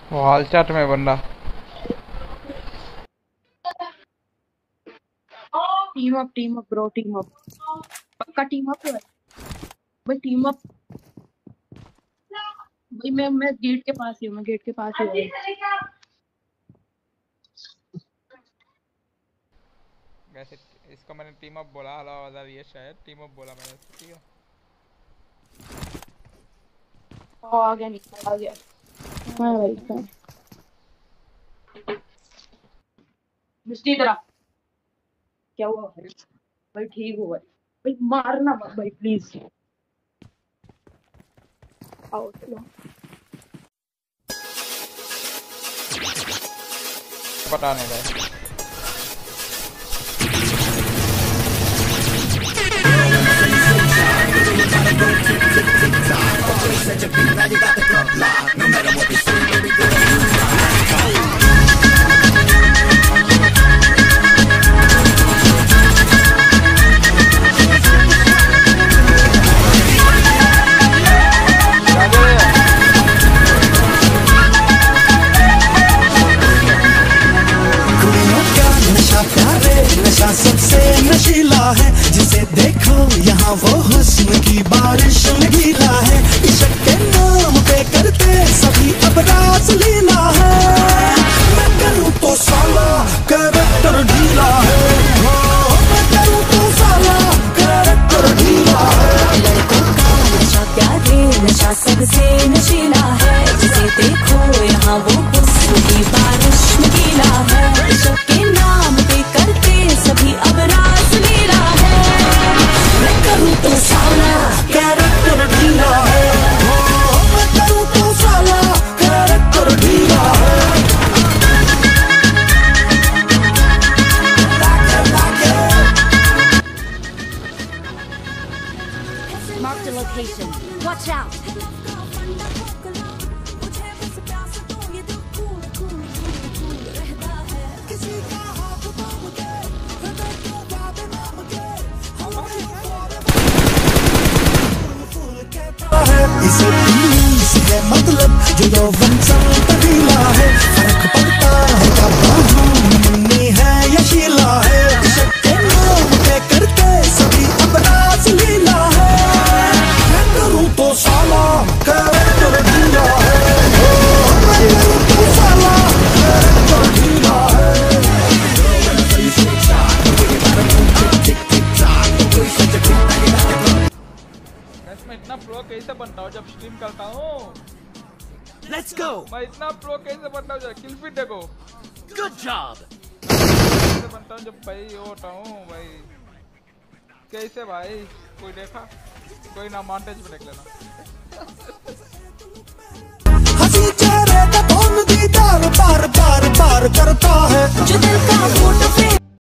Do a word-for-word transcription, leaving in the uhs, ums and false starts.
हाल chat में बंदा team up team up bro team up पक्का टीम अप है भाई टीम अप भाई मैं मैं गेट के पास ही हूँ मैं गेट के पास ही हूँ वैसे इसको मैंने टीम अप बोला हला वाला ये शायद टीम अप बोला मैंने ठीक है आ गया निकल आ गया मैं भाई मैं मिस्टी तरह क्या हुआ भाई भाई ठीक हो भाई भाई मारना मत भाई प्लीज आओ चलो पता नहीं भाई सबसे नशीला है जिसे देखो यहाँ वो हुस्न की बारिश में गीला है इश्क के नाम पे करते सभी अब रास लीला है मैं करूँ तो साला कैरेक्टर ढीला है मैं करूँ तो साला कैरेक्टर ढीला है लड़कों का नशा प्यारे नशा सबसे नशीला है जिसे देखो यहाँ वो हुस्न की बारिश में गीला है इश्क के नाम पे करते सभी अब रास लीला है मैं करूँ तो साला कैरेक्टर ढीला है मैं करूँ तो साला कैरेक्टर ढीला है Mark the location. Watch out. इसे पीस है मतलब जो यौवन संतरीला है फर्क पड़ता है कब मुन्नी है या शीला है इश्क के नाम पे करते सभी अब रास लीला है मैं करूँ तो साला कैरेक्टर ढीला है मैं करूँ तो साला कैरेक्टर ढीला है मैं इतना प्रो कैसे बनता हूँ जब स्ट्रीम करता हूँ Let's go. मैं इतना प्रो कैसे बनता हूँ किल फीड देखो Good job. कैसे बनता हूँ जब भाई होता हूँ भाई कैसे भाई कोई देखा कोई ना मॉन्टेज में देख लेना हंसी चेहरे का कौन दीदार बार बार बार करता है जो दिल का